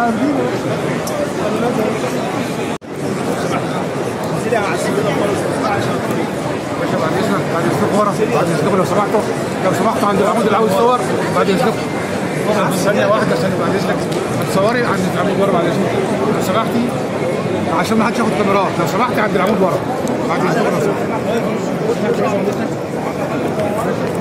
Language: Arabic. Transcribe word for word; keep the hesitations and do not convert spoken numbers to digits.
باشا بعد اذنك بعد اذنك ورا بعد اذنكم لو سمحتوا لو سمحتوا عند العمود اللي عاوز صور بعد اذنكم ثانية واحدة ثانية بعد اذنك هتصوري عند العمود ورا بعد اذنك لو سمحتي عشان ما حدش ياخد كاميرات لو سمحتي عند العمود ورا بعد اذنك.